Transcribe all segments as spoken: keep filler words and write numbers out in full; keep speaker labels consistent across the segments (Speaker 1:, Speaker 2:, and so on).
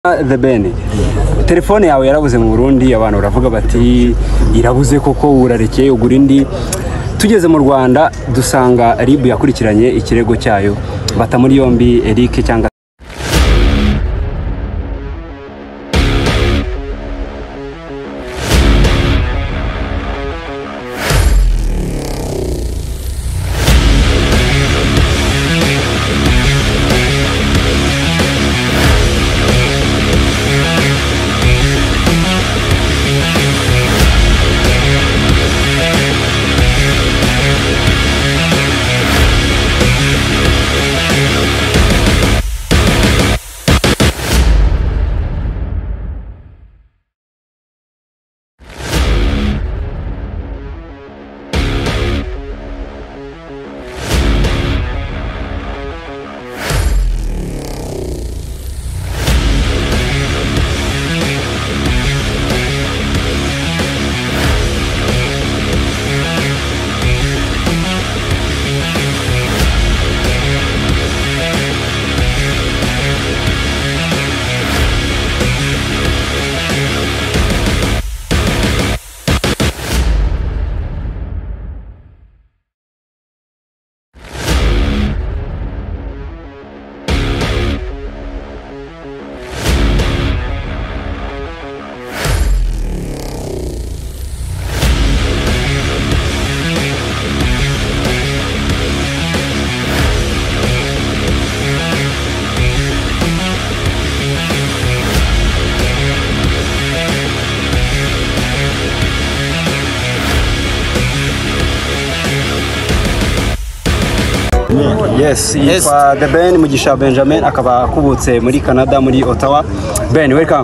Speaker 1: The Ben, telefone yawe yarabuze mu Burundi, abantu baravuga bati irabuze koko urarekeye ugura indi. Tugeze mu Rwanda dusanga R I B yakurikiranye ikirego cyayo, bata muri yombi Eric cyangwa Yes, yes. Yitwa The Ben Mugisha Benjamin akaba akubutse muri Canada muri Ottawa. Ben, welcome.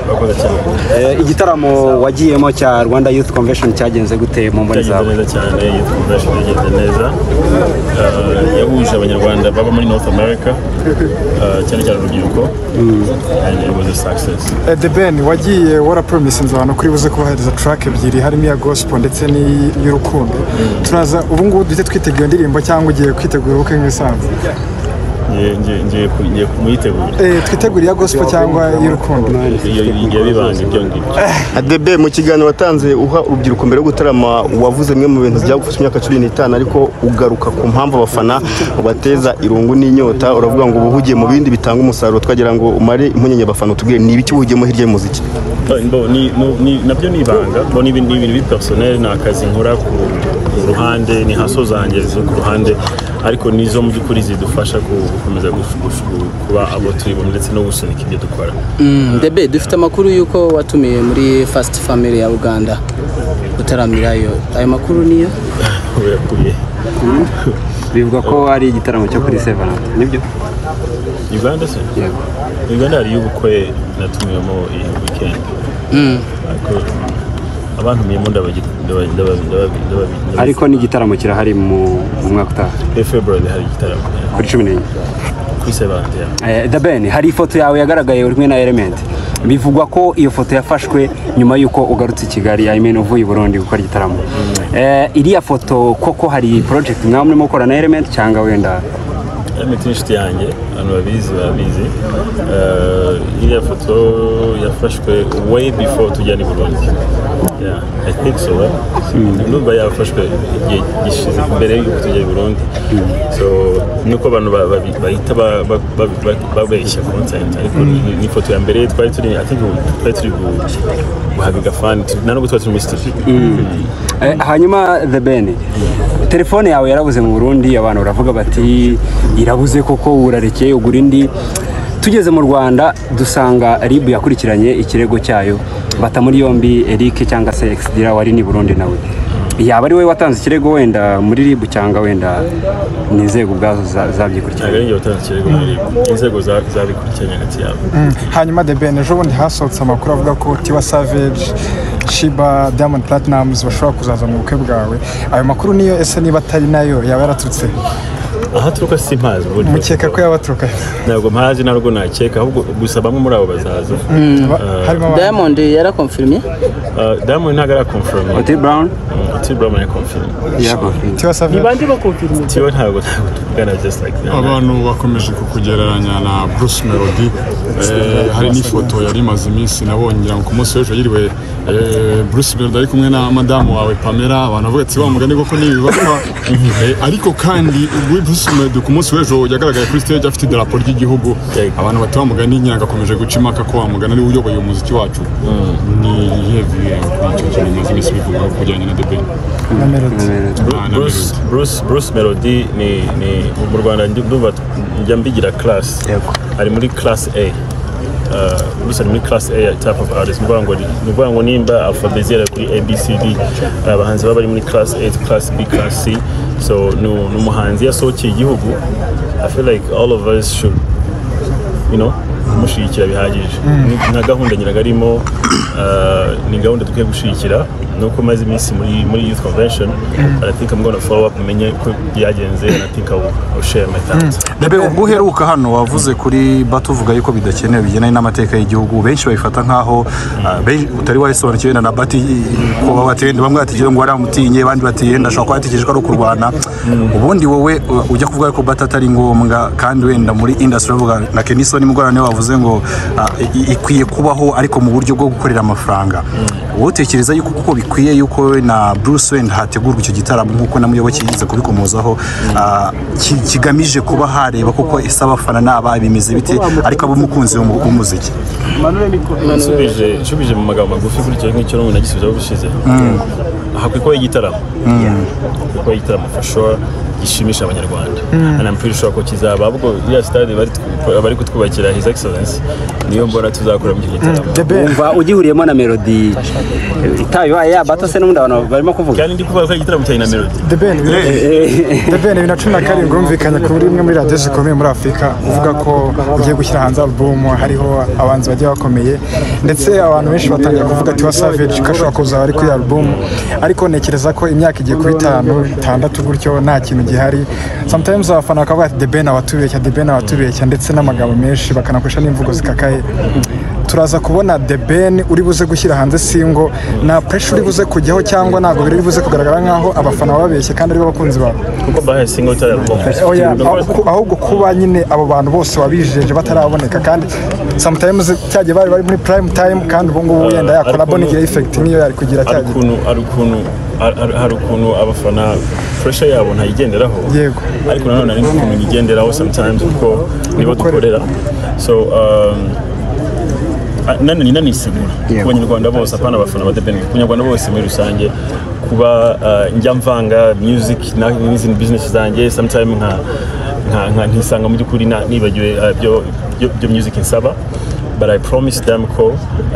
Speaker 1: Eh, igitaramo wagiyemo cya Rwanda Youth Convention cyagenze gute mu mboni zawe?
Speaker 2: Neza cyane, Youth Convention yagenze neza. Uh, yahuje abanyarwanda baba muri North America, uh, cyane cyane urubyiruko, and it was a success.
Speaker 3: Uh, The Ben, wagiye wara promise nzabana kuri buze kubahereza track ebyiri harimo ya gospel ndetse ni y'urukundo. Mm. Turaza ubu ngubu duhite twiteguye indirimbo cyangwa ugiye kwitegura ubukwe nk'isanzwe?
Speaker 2: ngiye ngiye ngiye kumuyitegura.
Speaker 3: Eh, twitegura ya gospel cyangwa y'urukundo?
Speaker 2: Iyo bibanga ibyo ngibyo.
Speaker 4: The Ben, mu kiganiro watanze uha urubyiruko mbere yo gutarama, wavuze mwe mu bintu byagufasha imyaka cumi n'itanu ariko ugaruka ku mpamvu abafana bateza irungu n'inyota, uravuga ngo ubuhugiye mu bindi bitanga umusaruro, twagira ngo umare impunyenye abafana tubwire ni ibiki uhugiyemo hirya y'umuziki?
Speaker 2: ni ni nabyo nibanga, bo ni ibintu bi personnel na akazi nkora ku ruhande, ni haso zanjye zo ku ruhande, ariko nizo mu byukuri zidufasha gukomeza kuba abo turi bo ndetse no gusunika ibyo dukora.
Speaker 5: The Ben, dufite amakuru yuko watumiye muri First Family ya Uganda gutaramirayo, ayo makuru niyo
Speaker 2: uyakuye?
Speaker 1: Bivuga ko ari igitaramo cyo kuri seven, nibyo?
Speaker 2: Uganda se?
Speaker 1: Yego.
Speaker 2: Uganda ari y'ubukwe natumiyemo iyi weekend.
Speaker 5: Mm.
Speaker 2: Ariko abantu miyemo ndabagita
Speaker 1: ariko ni igitaramo kirahari mu mwaka utaha.
Speaker 2: E February hari igitaramo
Speaker 1: kuri cumi n'enye
Speaker 2: kuri seven.
Speaker 1: Eh, The Ben, hari ifoto yawe yagaragaye uri na Element. Bivugwa ko iyo foto yafashwe nyuma yuko ugarutse i Kigali, I mean uvuye i Burundi gukora igitaramo. Mm. Eh, iriya foto koko hari project mwamwe murimo gukora na Element cyangwa wenda?
Speaker 2: Element inshuti yanjye, abantu babizi babizi. Uh, iriya foto yafashwe way before tujya ni Burundi. Yeah, I think so. Numva yafashwe igihe gishize mbere y'uko tujya i Burundi. So nuko abantu bahita babeshya content, ariko ni foto ya mbere twari turi, I think twari turi guhaga fan, nano twari turi muri studio.
Speaker 1: Hanyuma The Ben, telefone yawe yarabuze mu Burundi, abantu baravuga bati irabuze koko urarekeye ugura indi. Tugeze mu Rwanda dusanga R I B yakurikiranye ikirego cyayo, bata muri yombi Eric cyangwa se Exdira wari ni Burundi nawe. Yaba ari we watanze ikirego wenda muri R I B cyangwa wenda n'inzego ubwazo zabyikurikiranye?
Speaker 2: Ntabwo watanze ikirego muri R I B, inzego zabikurikiranye hagati yabo.
Speaker 3: Hanyuma The Ben, ejo bundi hasohotse amakuru avuga ko Tiwa Savage, Shiba, Diamond Platnumz bashobora kuzaza mu bukwe bwawe. Ayo makuru niyo ese niba atari nayo yaba yaratutse?
Speaker 2: aha turuka simpazi buryo
Speaker 3: mukeka ko yabaturuka
Speaker 2: ntabwo mpazi narwo nakeka ahubwo gusa bamwe muri abo bazaza
Speaker 5: Diamond yara confirmé
Speaker 2: Uh, Diamond ntabwo arakonfirme.
Speaker 1: Otile Brown?
Speaker 2: Otile Brown arakonfirme.
Speaker 1: Yarakonfirme.
Speaker 3: Tiwa Savage.
Speaker 6: Ni bande bakonfirme?
Speaker 2: Tiwa ntabwo ntabwo tuvugana just like that.
Speaker 7: Abantu bakomeje kukugereranya na Bruce Melodie. Eh, hari n'ifoto yari maze iminsi nabonye ngira ngo ku munsi w'ejo yiriwe eh, Bruce Melodie ari kumwe na madamu wawe Pamela, abantu bavuga ati wa mugani koko nibibapfa. Eh, ariko kandi ubwo Bruce Melodie ku munsi w'ejo yagaragaye kuri stage afite idarapo ry'igihugu. Abantu bati wa mugani nyina gakomeje guca impaka ko wa mugani ari uyoboye umuziki wacu. Ni heavy icyo kintu maze iminsi bivuga kujyanye na The Ben.
Speaker 3: Na Melodie.
Speaker 2: Bruce Bruce Bruce Melodie ni ni mu Rwanda ndumva njya mbigira class. Ari muri class A. Uh, Bruce ari muri class A type of artist. Mvuga ngo mvuga ngo nimba alphabet kuri A B C D abahanzi baba bari muri class A, class B, class C. So no umuhanzi yasohokeye igihugu. I feel like all of us should, you know, kumushyigikira bihagije. Nta gahunda nyiraga arimo, ni gahunda dukwiye gushyigikira nuko maze iminsi muri muri youth convention. I think I'm going to follow up menye ko byagenze, and I think I will share my thoughts.
Speaker 8: Debe ubwo uheruka hano wavuze kuri batuvuga yuko bidakenewe bigenanye n'amateka y'igihugu, benshi bayifata nkaho utari wayisobanukiwe na bati ko babatende bamwe batigire ngo waramutinye, abandi bati ndashaka kwatikije ko ari kurwana. Ubundi wowe ujya kuvuga ko bata atari ngombwa, kandi wenda muri industry bavuga na Kenison nimugorane wavuze ngo ikwiye kubaho ariko mu buryo bwo gukorera amafaranga. Wowe utekereza yuko kuko bikwiye yuko na Bruce wenda hategurwa icyo gitaramo nkuko namuyoboke yize kubikomozaho kigamije kuba hareba kuko isaba abafana n'aba bimeze bite ariko abo mukunzi w'umuziki?
Speaker 2: Nsubije nsubije mu magambo magufi kuri cyo nk'icyo n'umuntu agisubiza ubushize. Hakwiye kuba igitaramo. Hakwiye kuba igitaramo for sure gishimisha abanyarwanda. And I'm pretty sure ko kizaba ubwo ya stade bari bari kutwubakira His Excellency niyo mbona tuzakora mu gitaramo.
Speaker 1: Umva ugihuriyemo na Melodie itayo ya bato se n'undi abantu barimo kuvuga.
Speaker 2: Kandi ndi kuvuga ko igitaramo cyane na Melodie.
Speaker 3: The Ben The Ben bibiri na cumi na karindwi umvikanye kuri imwe muri radio zikomeye muri Afrika uvuga ko ugiye gushyira hanze album, hariho abanzi bagiye bakomeye ndetse abantu benshi batangiye kuvuga ati wa Savage kashobora kuza ari kuri album, ariko nekereza ko imyaka igiye kuri itanu itandatu gutyo nta kintu gihari. Sometimes abafana bakavuga ati The Ben awatubeshya The Ben awatubeshya ndetse n'amagambo menshi bakanakoresha n'imvugo zikakaye. Turaza kubona The Ben uri buze gushyira hanze single na pressure uri buze kujyaho cyangwa ntago biri buze kugaragara nkaho abafana babeshye kandi ari abakunzi bawe
Speaker 2: kuko bahe single album.
Speaker 3: Oya ahubwo kuba nyine abo bantu bose wabijeje bataraboneka kandi sometimes cyagiye bari bari muri prime time kandi ubu ngubu yenda yakora bonigira effect niyo yari kugira cyagiye
Speaker 2: ari ukuntu hari ukuntu abafana pressure yabo ntayigenderaho.
Speaker 3: Yego.
Speaker 2: Ariko nanone ari ukuntu yigenderaho sometimes kuko nibo dukorera. So um nani ni nani sigura ku banyarwanda bose apana abafana ba The Ben, ku banyarwanda bose muri rusange kuba njya mvanga music na n'izindi business zanjye sometimes nka nka ntisanga mu by'ukuri nibagiwe byo byo music insaba, but I promise them ko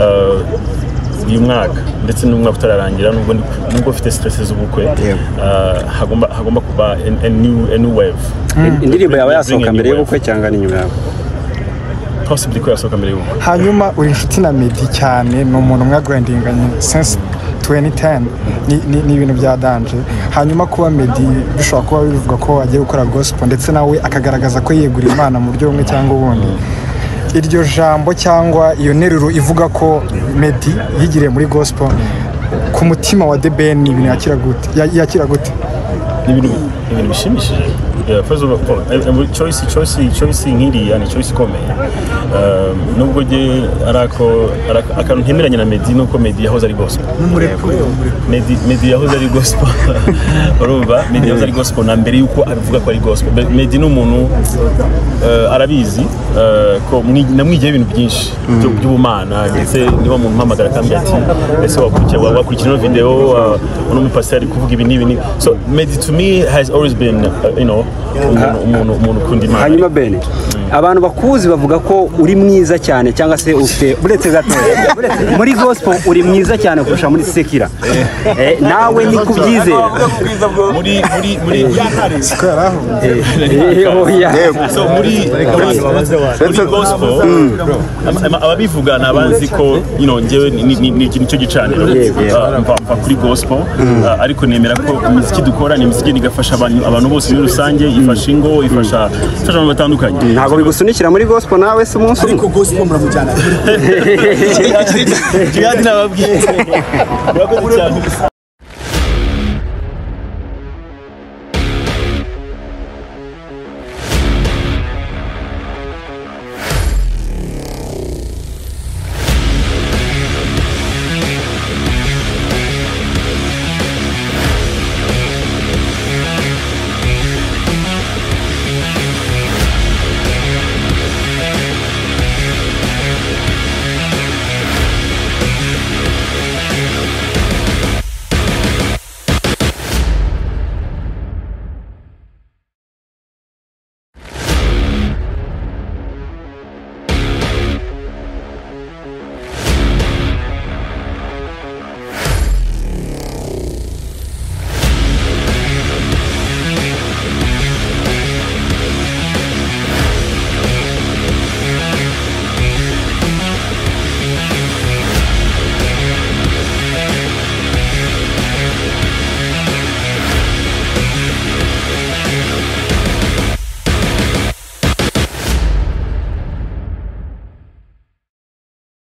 Speaker 2: uyu mwaka ndetse n'umwaka utararangira nubwo nubwo ufite stress z'ubukwe hagomba hagomba kuba a new a new wave.
Speaker 1: Indirimbo yawe yasohoka mbere y'ubukwe cyangwa ni nyuma yawe?
Speaker 2: Possibly ko yasohoka mbere y'ubukwe.
Speaker 3: Hanyuma uri inshuti na Melodie cyane, ni umuntu mwagurandinganye since twenty ten, ni ibintu bya danje. Hanyuma kuba Melodie bishobora kuba bivuga ko agiye gukora gospel ndetse nawe akagaragaza ko yegura Imana mu buryo bumwe cyangwa ubundi. Iryo jambo cyangwa iyo neruro ivuga ko Melodie yigiriye muri gospel ku mutima wa The Ben ibintu yakira gute yakira gute?
Speaker 2: Ibintu ibintu bishimishije. Yeah, first of all, choice choice choice nkiri yani choice komeye. Um nubwo je arako akantu ntemeranya na Melodie nuko Melodie yahoze ari gospel. Melodie Melodie yahoze ari gospel. Urumva Melodie yahoze ari gospel na mbere yuko abivuga ko ari gospel. Melodie n'umuntu arabizi ko namwigiye ibintu byinshi by'ubumana ndetse niba umuntu mpamagara kandi ati ese wakurikira wakurikira video uno mupasiteri kuvuga ibi n'ibi. So Melodie to me has always been uh, you know umuntu umuntu kundi Imana.
Speaker 1: Hanyuma Ben abantu bakuzi bavuga ko uri mwiza cyane cyangwa se ufite buretse gato muri gospel uri mwiza cyane kurusha muri sekira. Eh nawe ni kubyizera
Speaker 2: muri muri muri
Speaker 3: sikara
Speaker 2: so muri muri gospel ababivuga nabanzi ko you know ngewe ni cyo gicaniro mva kuri gospel ariko nemera ko imiziki dukora ni imiziki igafasha abantu abantu bose muri rusange rusange ifasha ingo ifasha ifasha abantu batandukanye
Speaker 1: ntabwo bigusunikira muri gospel nawe se umunsi
Speaker 6: ariko gospel muramujyana
Speaker 2: Jihad nababwiye